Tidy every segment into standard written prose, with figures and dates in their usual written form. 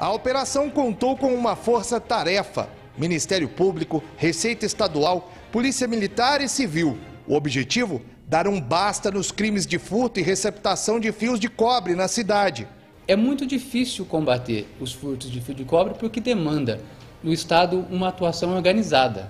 A operação contou com uma força-tarefa: Ministério Público, Receita Estadual, Polícia Militar e Civil. O objetivo? Dar um basta nos crimes de furto e receptação de fios de cobre na cidade. É muito difícil combater os furtos de fio de cobre porque demanda no Estado uma atuação organizada.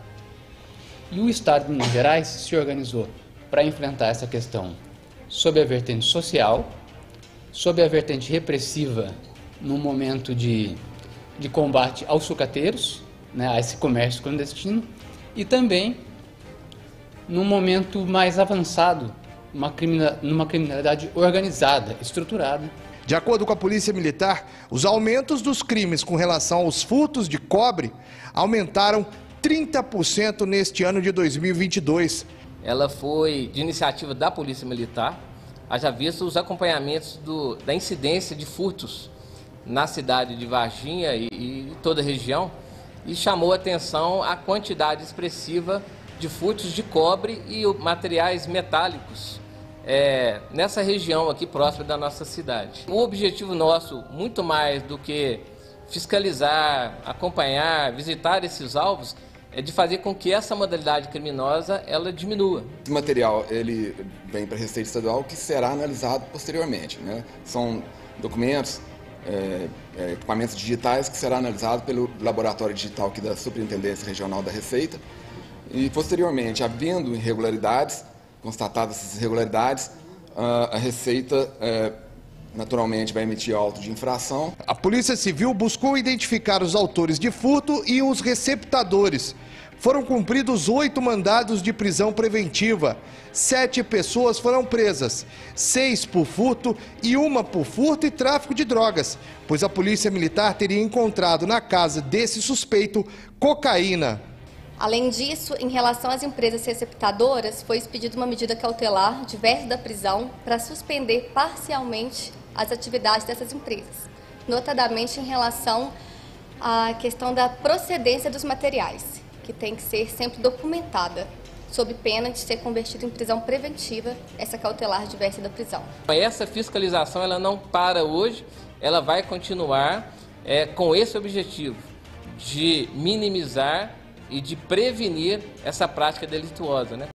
E o Estado de Minas Gerais se organizou para enfrentar essa questão sob a vertente social, sob a vertente repressiva no momento de combate aos sucateiros, né, a esse comércio clandestino, e também num momento mais avançado, numa criminalidade organizada, estruturada. De acordo com a Polícia Militar, os aumentos dos crimes com relação aos furtos de cobre aumentaram 30% neste ano de 2022. Ela foi de iniciativa da Polícia Militar, haja visto os acompanhamentos da incidência de furtos na cidade de Varginha e toda a região, e chamou a atenção a quantidade expressiva de furtos de cobre e materiais metálicos nessa região aqui próxima da nossa cidade. O objetivo nosso, muito mais do que fiscalizar, acompanhar, visitar esses alvos, é de fazer com que essa modalidade criminosa ela diminua. O material ele vem para a Receita Estadual, que será analisado posteriormente, né? São documentos, equipamentos digitais que será analisado pelo laboratório digital aqui da Superintendência Regional da Receita. E, posteriormente, havendo irregularidades, constatadas essas irregularidades, a Receita, naturalmente, vai emitir auto de infração. A Polícia Civil buscou identificar os autores de furto e os receptadores. Foram cumpridos 8 mandados de prisão preventiva. 7 pessoas foram presas, 6 por furto e 1 por furto e tráfico de drogas, pois a Polícia Militar teria encontrado na casa desse suspeito cocaína. Além disso, em relação às empresas receptadoras, foi expedida uma medida cautelar diversa da prisão para suspender parcialmente as atividades dessas empresas, notadamente em relação à questão da procedência dos materiais, que tem que ser sempre documentada, sob pena de ser convertida em prisão preventiva, essa cautelar diversa da prisão. Essa fiscalização ela não para hoje, ela vai continuar com esse objetivo de minimizar e de prevenir essa prática delituosa, né?